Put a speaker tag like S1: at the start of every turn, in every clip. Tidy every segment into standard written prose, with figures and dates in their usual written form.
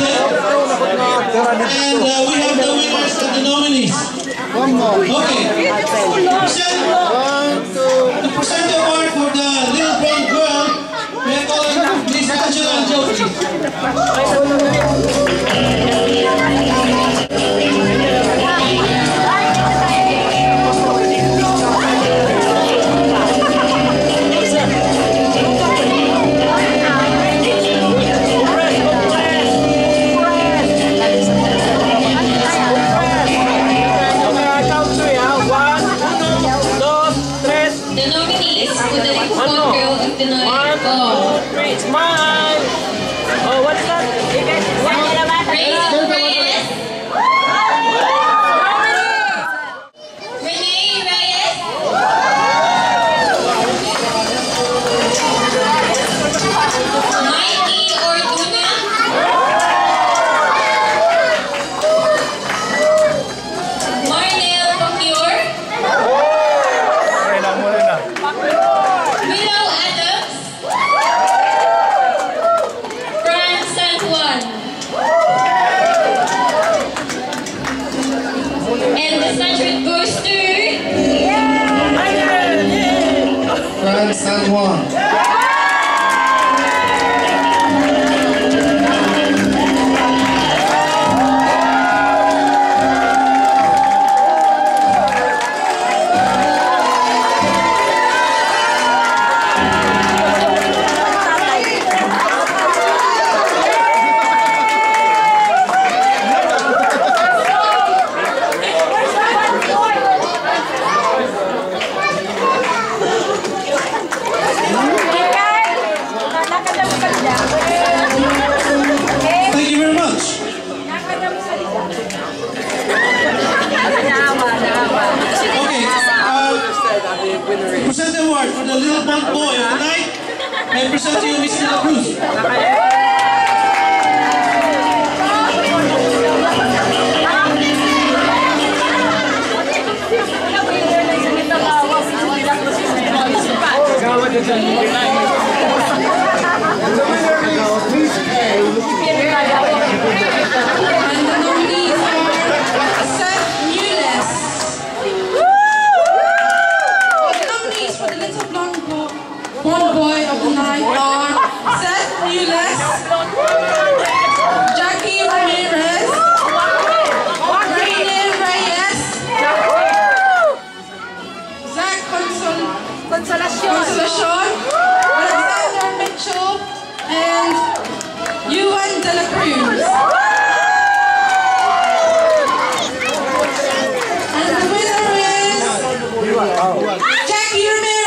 S1: Jose. And we have the winners and the nominees.
S2: One more.
S1: Okay. To present the award for the little blonde girl, we are calling Miss Angela Joji.
S2: San Juan. Present the award for the little blonde boy of the night, and present to you Miss De La Cruz.
S3: One boy of the night are Seth Mules, Jackie Ramirez, Raine Reyes, Zach Consolacion, Alexander Mitchell, and Yuan De La Cruz. And the winner is Jackie Ramirez.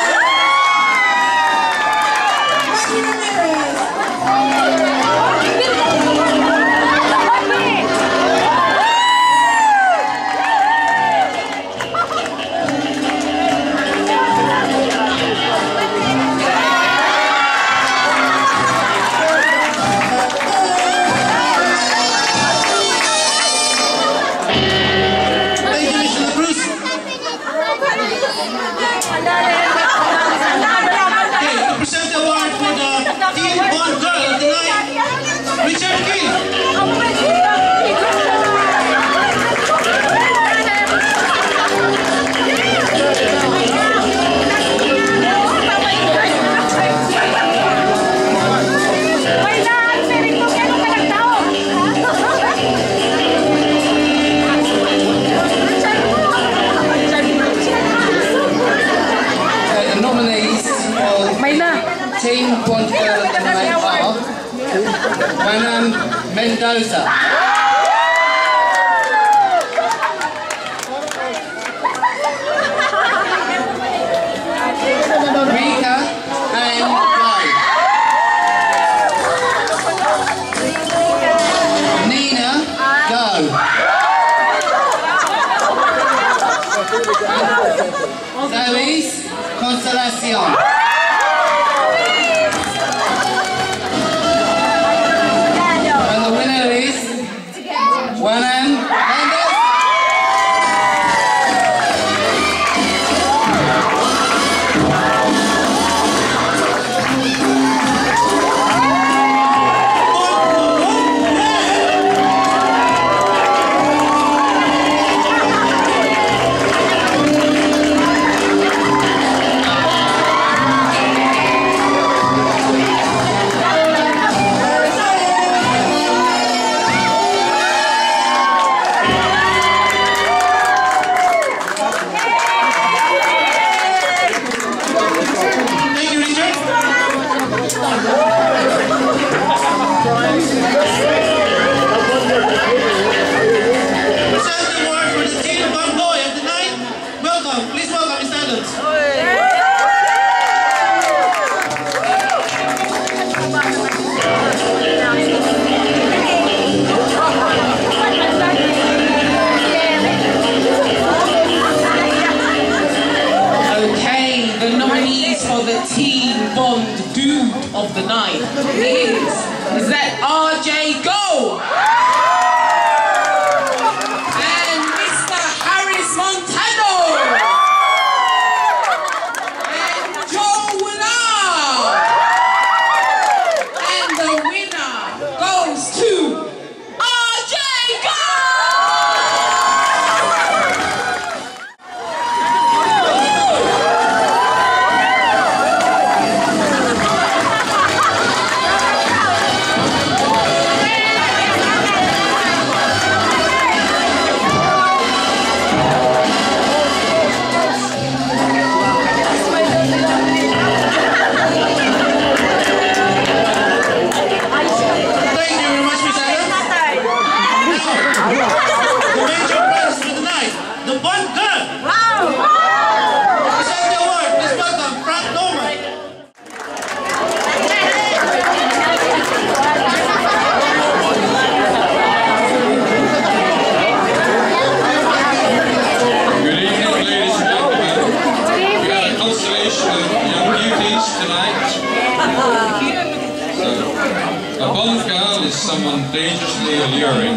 S2: Team Blonde Girl of the Night are Juana Mendoza, Rika and Guy, Nina Go, Zoe's Consolacion.
S1: Present the award for the teen fun boy of the night. Welcome, please welcome Miss Adams.
S3: Okay, the nominees for the Teen Bond Dude of the Night is that RJ Go and Mr. Harris Montano and Joe Willard, and the winner goes to RJ Go.
S4: A Bond girl is someone dangerously alluring,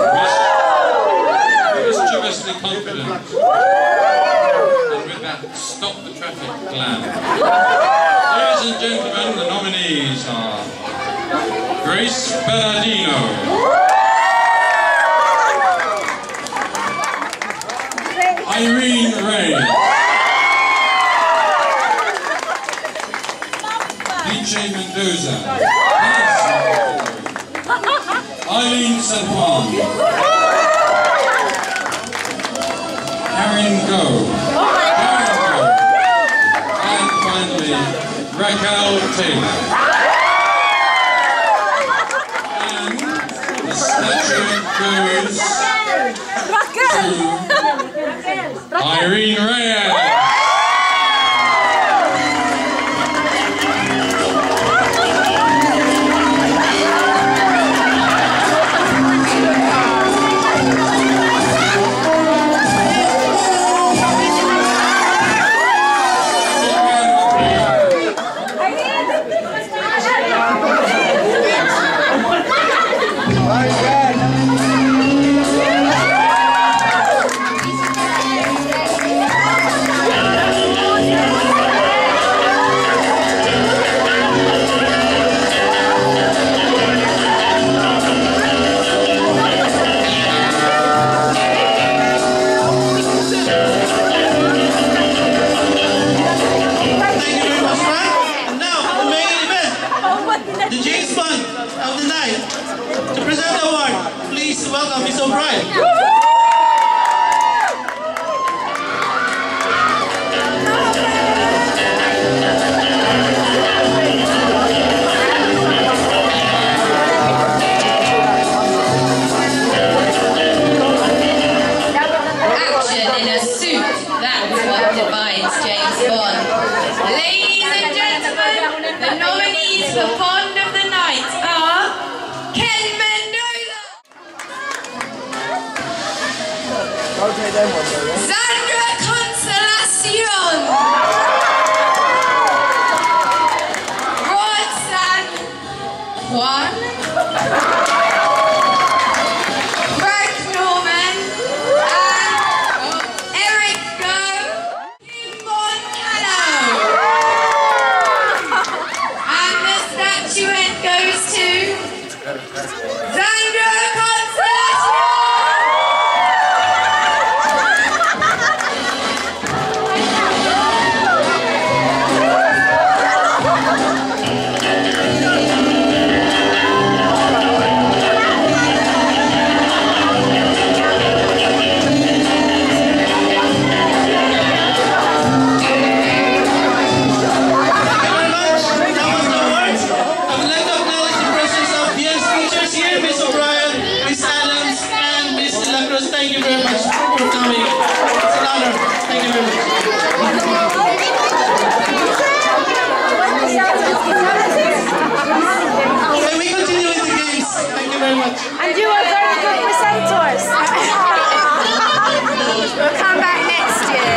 S4: mischievously confident, and with that stop the traffic glam. Ladies and gentlemen, the nominees are Grace Bernardino, Irene Ray, DJ Mendoza, Eileen San Juan, Karen Go, and finally Raquel Taylor. And the statuette goes to Irene Reyes.
S1: Welcome, Miss O'Brien.
S5: Action in a suit, that's what defines James Bond. Ladies and gentlemen, the nominees for Bond of the Night are Ken Mendoza, Sandra Consolacion, Roxanne Juan, Greg Norman, and Eric Go, Kimbon Callow. And the statuette goes to Sandra Consolacion.
S2: very much.
S6: And you are very good presenters. We'll come back next year.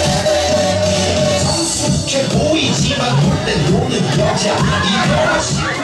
S1: che boi지만 볼 땐 노는 여자 이 여자